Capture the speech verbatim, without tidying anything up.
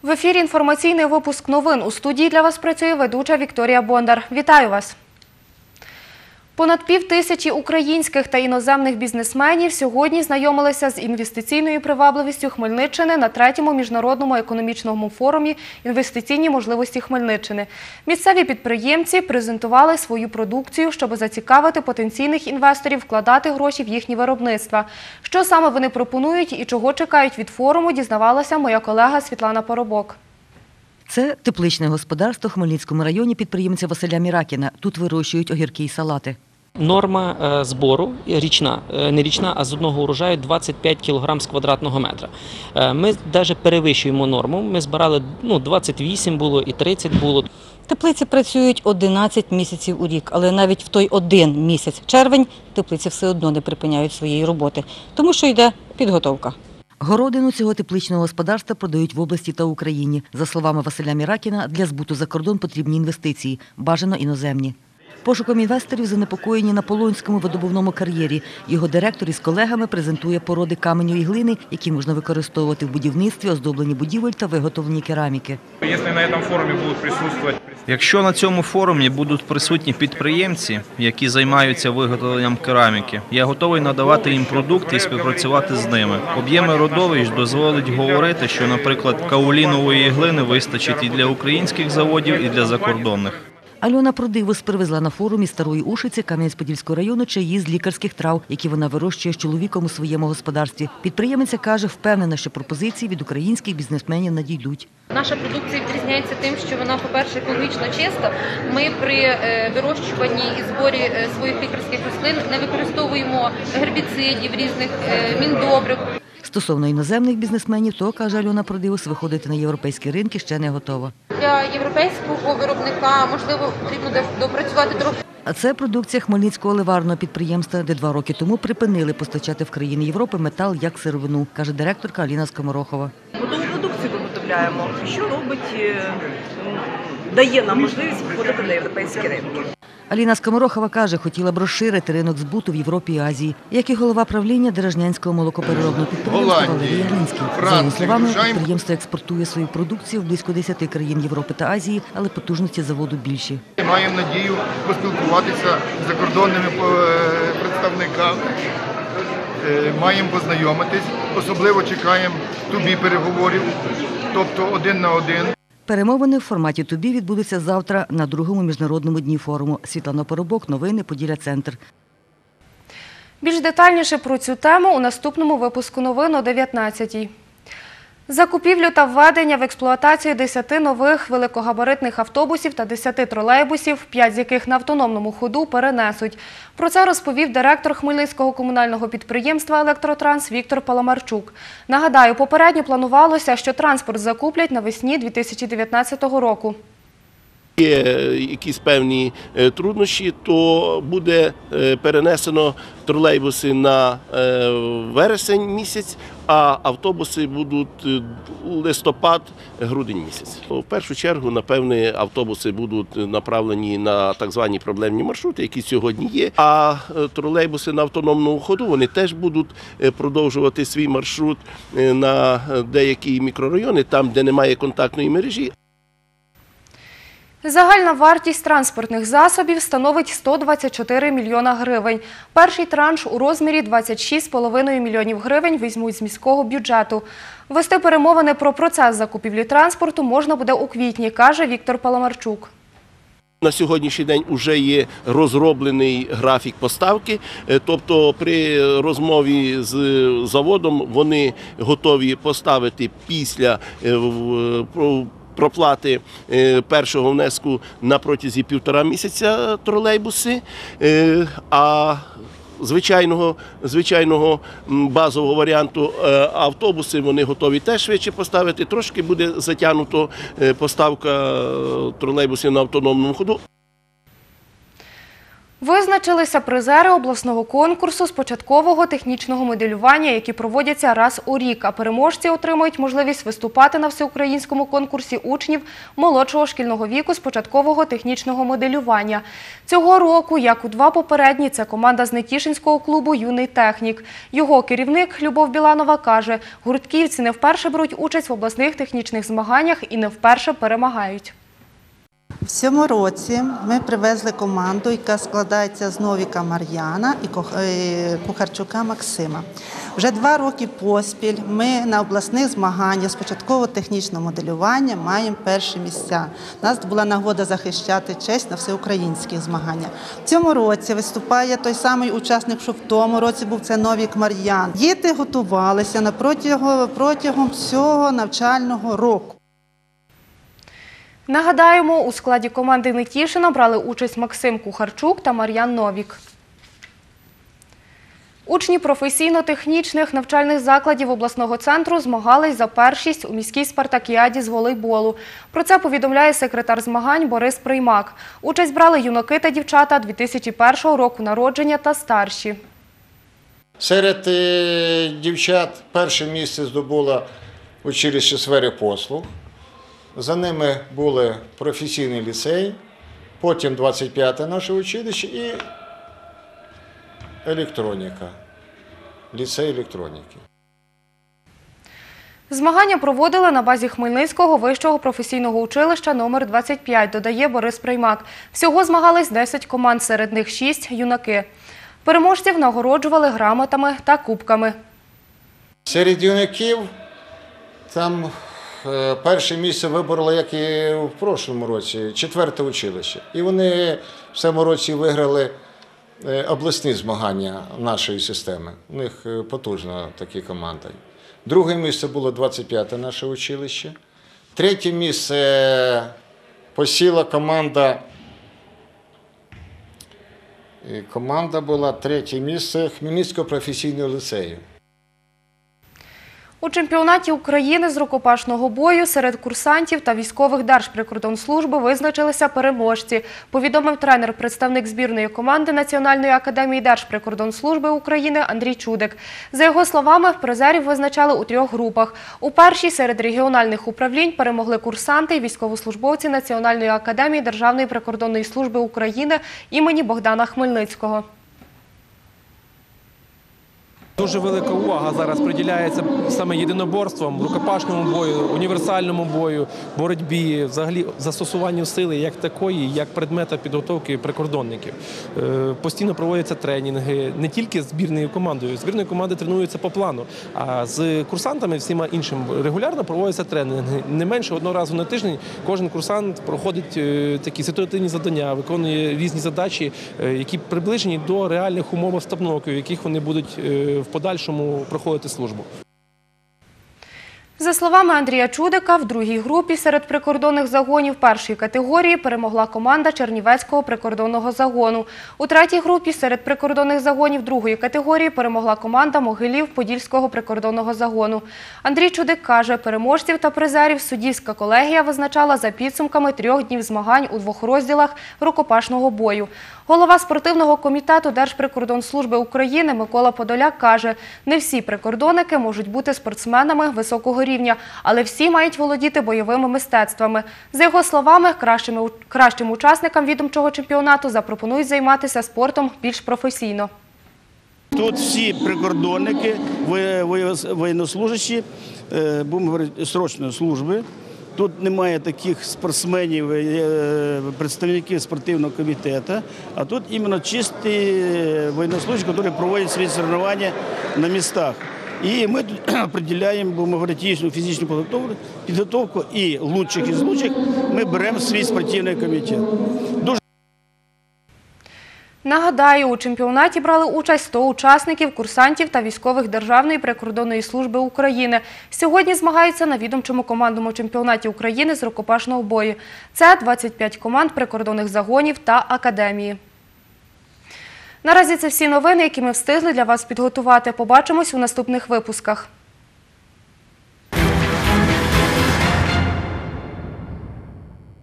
В ефірі інформаційний випуск новин. У студії для вас працює ведуча Вікторія Бондар. Вітаю вас! Понад пів тисячі українських та іноземних бізнесменів сьогодні знайомилися з інвестиційною привабливістю Хмельниччини на третьому міжнародному економічному форумі «Інвестиційні можливості Хмельниччини». Місцеві підприємці презентували свою продукцію, щоб зацікавити потенційних інвесторів вкладати гроші в їхні виробництва. Що саме вони пропонують і чого чекають від форуму, дізнавалася моя колега Світлана Поробок. Це тепличне господарство в Хмельницькому районі підприємця Василя Міракіна. Тут вирощують огірки і салати. Норма збору річна, не річна, а з одного урожаю двадцять п'ять кілограмів з квадратного метра. Ми навіть перевищуємо норму. Ми збирали, ну, двадцять вісім було і тридцять було. Теплиці працюють одинадцять місяців у рік, але навіть в той один місяць, червень, теплиці все одно не припиняють своєї роботи, тому що йде підготовка. Городину цього тепличного господарства продають в області та Україні. За словами Василя Міракіна, для збуту за кордон потрібні інвестиції, бажано іноземні. Пошуком інвесторів занепокоєні на Полонському видобувному кар'єрі. Його директор із колегами презентує породи каменю і глини, які можна використовувати в будівництві, оздобленні будівель та виготовленні кераміки. Якщо на цьому форумі будуть присутні підприємці, які займаються виготовленням кераміки, я готовий надавати їм продукти і співпрацювати з ними. Об'єми родовищ дозволить говорити, що, наприклад, каолінової глини вистачить і для українських заводів, і для закордонних. Альона Продивус привезла на форум із Старої Ушиці Кам'янець-Подільського району чаї з лікарських трав, які вона вирощує з чоловіком у своєму господарстві. Підприємиця каже, впевнена, що пропозиції від українських бізнесменів надійдуть. Наша продукція відрізняється тим, що вона, по-перше, екологічно чиста. Ми при вирощуванні і зборі своїх лікарських рослин не використовуємо гербіцидів, різних міндобрив. Стосовно іноземних бізнесменів, то, каже Альона Продивус, виходити на європейські ринки ще не готова. Для європейського виробника, можливо, потрібно допрацювати трохи. А це продукція Хмельницького ливарного підприємства, де два роки тому припинили постачати в країни Європи метал як сировину, каже директорка Аліна Скоморохова. Готову продукцію виготовляємо, що робить, дає нам можливість виходити на європейські ринки. Аліна Скоморохова каже, хотіла б розширити ринок збуту в Європі і Азії, як і голова правління Деражнянського молокопереробного підприємства Валерій Глинський. За її словами, підприємство експортує свою продукцію в близько десяти країн Європи та Азії, але потужності заводу більші. Маємо надію поспілкуватися з закордонними представниками, маємо познайомитись, особливо чекаємо ту-бі переговорів, тобто один на один. Перемовини в форматі ту-бі відбудуться завтра на другому міжнародному дні форуму. Світлана Поробок, новини, Поділля-Центр. Більш детальніше про цю тему у наступному випуску новин о дев'ятнадцятій. Закупівлю та введення в експлуатацію десяти нових великогабаритних автобусів та десяти тролейбусів, п'ять з яких на автономному ходу, перенесуть. Про це розповів директор Хмельницького комунального підприємства «Електротранс» Віктор Паламарчук. Нагадаю, попередньо планувалося, що транспорт закуплять навесні дві тисячі дев'ятнадцятого року. Є якісь певні труднощі, то буде перенесено тролейбуси на вересень місяць, а автобуси будуть листопад-грудень місяць. В першу чергу, напевне, автобуси будуть направлені на так звані проблемні маршрути, які сьогодні є, а тролейбуси на автономному ходу, вони теж будуть продовжувати свій маршрут на деякі мікрорайони, там, де немає контактної мережі. Загальна вартість транспортних засобів становить сто двадцять чотири мільйона гривень. Перший транш у розмірі двадцять шість з половиною мільйонів гривень візьмуть з міського бюджету. Вести перемовини про процес закупівлі транспорту можна буде у квітні, каже Віктор Паламарчук. На сьогоднішній день вже є розроблений графік поставки, тобто при розмові з заводом вони готові поставити після проплати першого внеску на протязі півтора місяця тролейбуси, а звичайного, звичайного базового варіанту автобуси вони готові теж швидше поставити. Трошки буде затягнуто поставка тролейбусів на автономному ходу. Визначилися призери обласного конкурсу з початкового технічного моделювання, які проводяться раз у рік, а переможці отримують можливість виступати на всеукраїнському конкурсі учнів молодшого шкільного віку з початкового технічного моделювання. Цього року, як у два попередні, це команда з Нетішинського клубу «Юний технік». Його керівник Любов Біланова каже, гуртківці не вперше беруть участь в обласних технічних змаганнях і не вперше перемагають. В цьому році ми привезли команду, яка складається з Новіка Мар'яна і Кухарчука Максима. Вже два роки поспіль ми на обласних змаганнях з початкового технічного моделювання маємо перші місця. У нас була нагода захищати честь на всеукраїнських змаганнях. В цьому році виступає той самий учасник, що в тому році був, це Новік Мар'ян. Діти готувалися на протягом, протягом всього навчального року. Нагадаємо, у складі команди Нетішина брали участь Максим Кухарчук та Мар'ян Новік. Учні професійно-технічних навчальних закладів обласного центру змагались за першість у міській спартакіаді з волейболу. Про це повідомляє секретар змагань Борис Приймак. Участь брали юнаки та дівчата дві тисячі першого року народження та старші. Серед дівчат перше місце здобуло училище сфери послуг. За ними були професійний ліцей, потім двадцять п'яте наше училище і електроніка, ліцей електроніки. Змагання проводили на базі Хмельницького вищого професійного училища номер двадцять п'ять, додає Борис Приймак. Всього змагались десять команд, серед них шість юнаки. Переможців нагороджували грамотами та кубками. Серед юнаків там перше місце вибороло, як і в прошлому році, четверте училище. І вони в цьому році виграли обласні змагання нашої системи. У них потужна така команда. Друге місце було двадцять п'яте наше училище. Третє місце посіла команда, команда була третє місце Хмельницького професійного ліцею. У чемпіонаті України з рукопашного бою серед курсантів та військових Держприкордонслужби визначилися переможці, повідомив тренер-представник збірної команди Національної академії Держприкордонслужби України Андрій Чудик. За його словами, призерів визначали у трьох групах. У першій серед регіональних управлінь перемогли курсанти і військовослужбовці Національної академії Державної прикордонної служби України імені Богдана Хмельницького. Дуже велика увага зараз приділяється саме єдиноборствам, рукопашному бою, універсальному бою, боротьбі, взагалі застосуванню сили як такої, як предмета підготовки прикордонників. Постійно проводяться тренінги, не тільки з збірною командою. Збірної команди тренуються по плану, а з курсантами, всіма іншими, регулярно проводяться тренінги. Не менше одного разу на тиждень кожен курсант проходить такі ситуативні завдання, виконує різні задачі, які приближені до реальних умов обстановки, в яких вони будуть в подальшому проходити службу. За словами Андрія Чудика, в другій групі серед прикордонних загонів першої категорії перемогла команда Чернівецького прикордонного загону. У третій групі серед прикордонних загонів другої категорії перемогла команда Могилів-Подільського прикордонного загону. Андрій Чудик каже, переможців та призерів суддівська колегія визначала за підсумками трьох днів змагань у двох розділах рукопашного бою. Голова спортивного комітету Держприкордонслужби України Микола Подоляк каже, не всі прикордонники можуть бути спортсменами високого рівня, але всі мають володіти бойовими мистецтвами. За його словами, кращими, кращим учасникам відомчого чемпіонату запропонують займатися спортом більш професійно. Тут всі прикордонники, воєннослужащі, будемо говорити, срочної служби. Тут немає таких спортсменів, представників спортивного комітету, а тут іменно чисті воєннослужащі, які проводять свої змагання на містах. І ми тут определяємо, будемо говорити, фізичну підготовку і лучших із лучших ми беремо в свій спортивний комітет. Дуже Нагадаю, у чемпіонаті брали участь сто учасників, курсантів та військових Державної прикордонної служби України. Сьогодні змагаються на відомчому командному чемпіонаті України з рукопашного бою. Це двадцять п'ять команд прикордонних загонів та академії. Наразі це всі новини, які ми встигли для вас підготувати. Побачимось у наступних випусках.